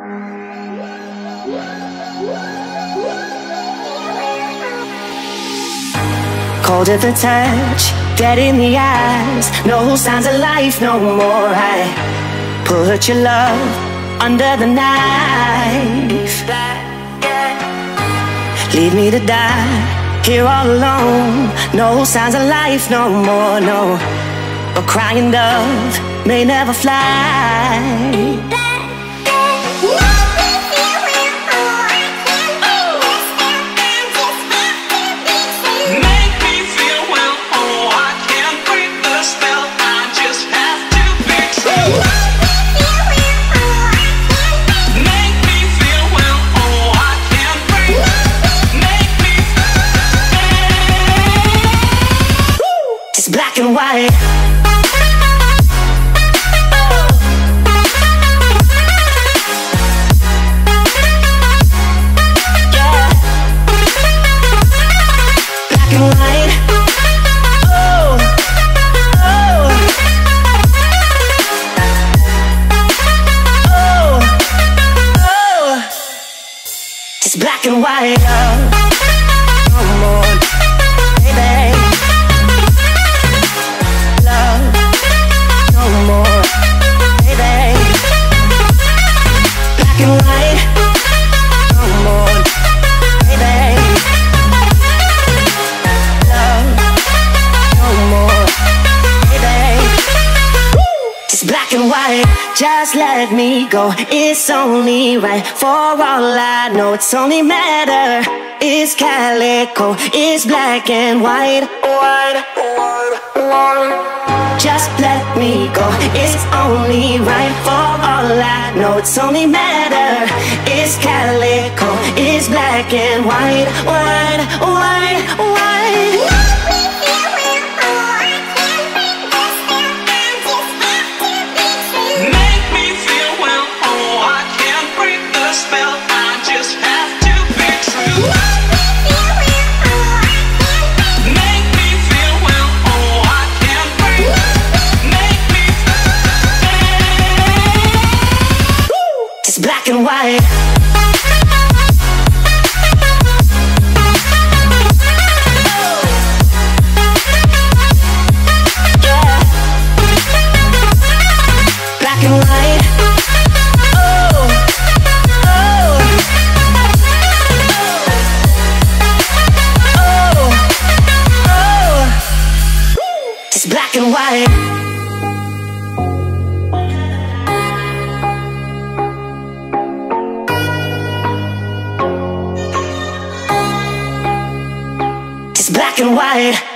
Cold at the touch, dead in the eyes, no signs of life no more. I put your love under the knife. Leave me to die here all alone. No signs of life no more, no. A crying dove may never fly. Black and white. Yeah. Black and white. Oh, oh. Oh, oh. It's black and white. Come on, baby. Black and white, just let me go. It's only right. For all I know, it's only matter. It's calico, it's black and white. White, white, white. Just let me go. It's only right. For all I know, it's only matter. It's calico, it's black and white. White, white, white. Black and white. Yeah. Black and white. Oh, oh. Oh, oh. It's black and white. Black and white.